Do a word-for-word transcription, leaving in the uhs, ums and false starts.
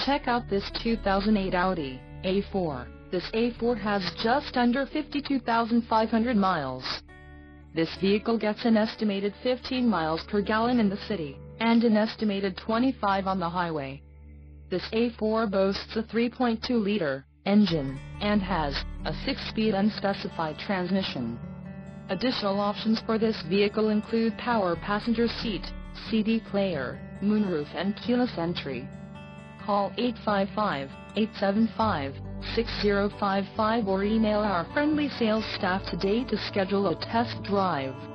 Check out this two thousand eight Audi A four. This A four has just under fifty-two thousand five hundred miles. This vehicle gets an estimated fifteen miles per gallon in the city, and an estimated twenty-five on the highway. This A four boasts a three point two liter engine, and has a six-speed unspecified transmission. Additional options for this vehicle include power passenger seat, C D player, moonroof and keyless entry. Call eight five five, eight seven five, six zero five five or email our friendly sales staff today to schedule a test drive.